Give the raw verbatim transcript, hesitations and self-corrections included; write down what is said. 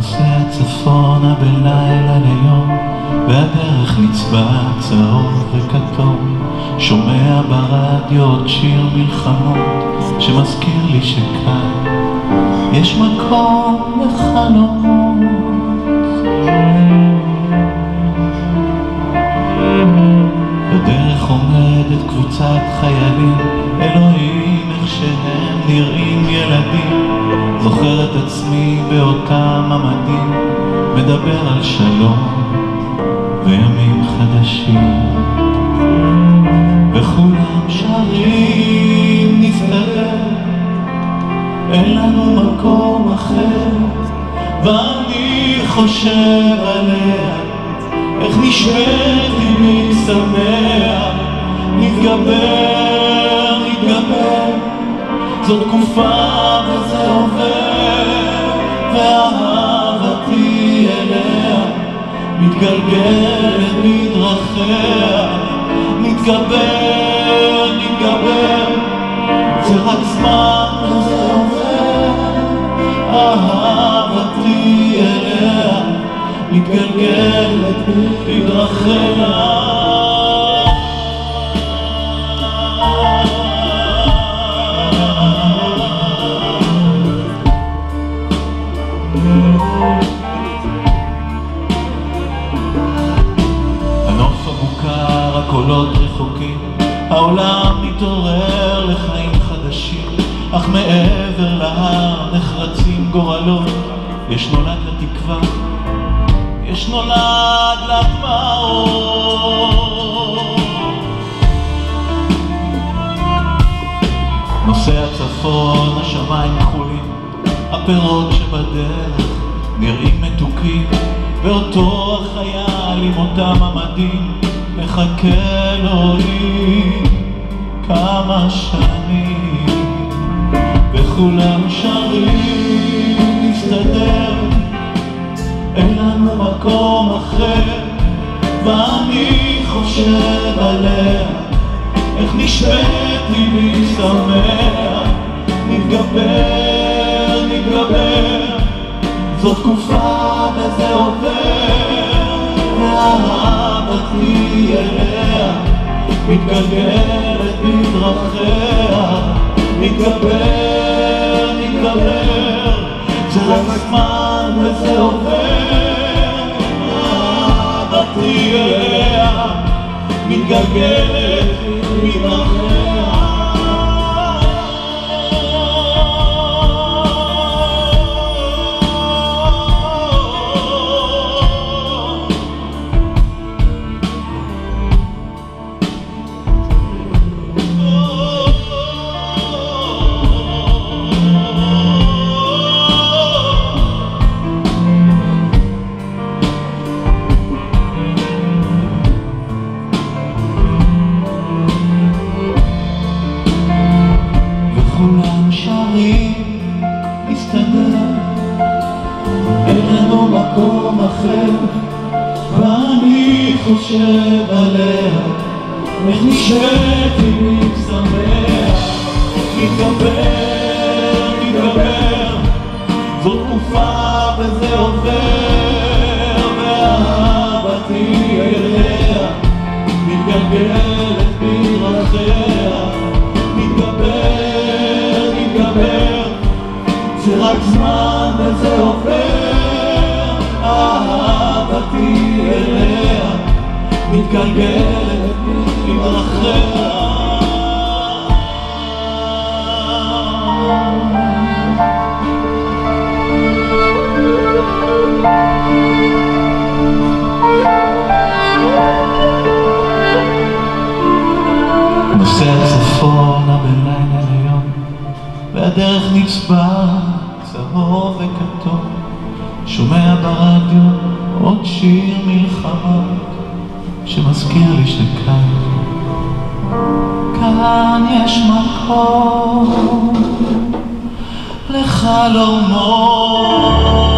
נוסע צפונה בלילה ליום, והדרך נצבע צהוב וכתום. שומע ברדיו עוד שיר מלחמות שמזכיר לי שכאן יש מקום לחלומות. בדרך עומדת קבוצת חיילים, אלוהים איך שהם נראים ילדים. זוכר את עצמי באותם המדים, מדבר על שלום וימים חדשים, וכולם שרים נסתדר, אין לנו מקום אחר. ואני חושב עליה, איך נשמעתי משמח, נתגבר, נתגבר, זו תקופה וזה עובר, ואהבתי אליה מתגלגלת בדרכיה. נתגבר, נתגבר, זה רק זמן וזה עובר, אהבתי אליה מתגלגלת בדרכיה. הנוף המוכר, הקולות רחוקים, העולם מתעורר לחיים חדשים, אך מעבר להר נחרצים גורלות. יש נולד לתקווה, יש נולד לדמעות. נוסע צפון, השמיים כחולים, הפירות שבדרך נראים מתוקים, ואותו החייל עם אותם המדים מחכה אלוהים כמה שנים, וכולם שרים נסתדר, אין לנו מקום אחר. ואני חושב עליה, איך נשמעתי משמח, נתגבר, נתגבר, זו תקופה וזה עובר, ואהבתי אליה מתגלגלת בדרכיה. נתגבר, נתגבר, זה רק זמן וזה עובר, אהבתי אליה מתגלגלת בדרכיה. כולם שרים נסתדר, אין לנו מקום אחר. ואני חושב עליה, איך נשמעתי משמח, נתגבר, נתגבר, זו תקופה וזה עובר, ואהבתי אליה מתגלגלת בדרכיה. נתגבר, נתגבר, זה רק זמן וזה עובר, אהבתי אליה מתגלגלת בדרכיה. נוסע צפונה בלילה ליום, והדרך נצבע צהוב וכתום. שומע ברדיו עוד שיר מלחמות שמזכיר לי שכאן, כאן יש מקום לחלומות.